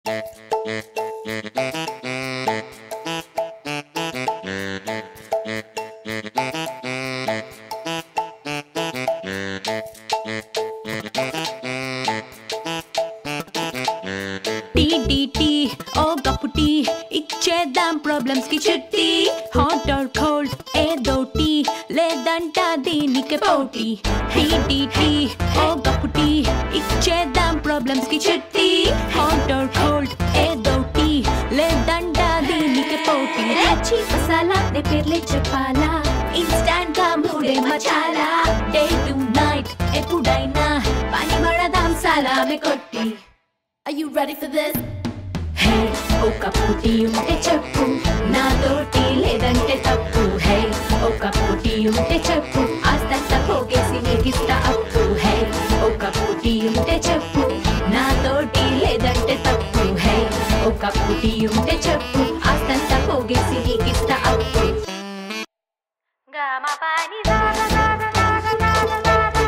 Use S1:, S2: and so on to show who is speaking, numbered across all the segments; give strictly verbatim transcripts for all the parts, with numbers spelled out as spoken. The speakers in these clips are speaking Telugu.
S1: టీ టీ టీ ఓ కప్పు టీ ఇచ్చేద్దాం ప్రాబ్లమ్స్ కి చిట్టి హాట్ ఆర్ కోల్డ్ ఏదో టీ లేదంట దీనికి పోటీ టీ టీ టీ ఓ కప్పు టీ ఇచ్చేద్దాం ప్రాబ్లమ్స్ కి చిట్టి హాట్ ఆర్ కోల్డ్ ఏదో టీ లేదంట దీనికి పోటీ రుచి మసాలా నే పేర్లే చెప్పాలా ఇన్స్టాంట్ గా మూడే మచాలా డే టు నైట్ ఎప్పుడైనా పని పడదాం సలామే కొట్టి. Are you ready for this? Hey, oka puti unte cheppu na doti ledante tappu. Hey, oka puti unte cheppu astanta pogesi negista appu. Hey, oka puti unte cheppu na doti ledante tappu. Hey, oka puti unte cheppu astanta pogesi negista appu. Gama pani da da da da da da da da da da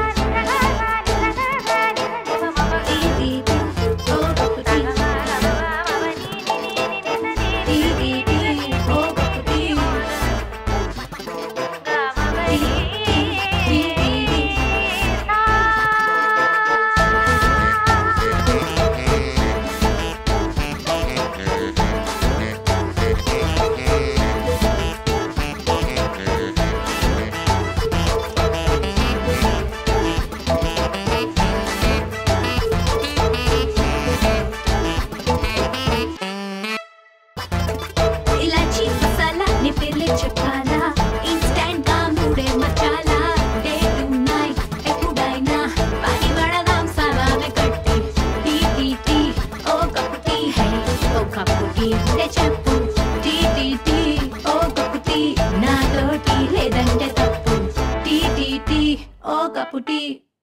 S1: చెప్పాలా ఇన్స్టాంట్ గా మూడే మచాలా డే టు నైట్ ఎప్పుడైనా పని పడదాం సలామే కట్టి టీ టీ టీ ఓ కప్పు టీ హై ఓ కప్పు టీ ఉంటే చెప్పు టీ టీ టీ ఓ కప్పు టీ నాతో టీ లేదంటే తప్పు టీ టీ టీ ఓ కప్పు టీ.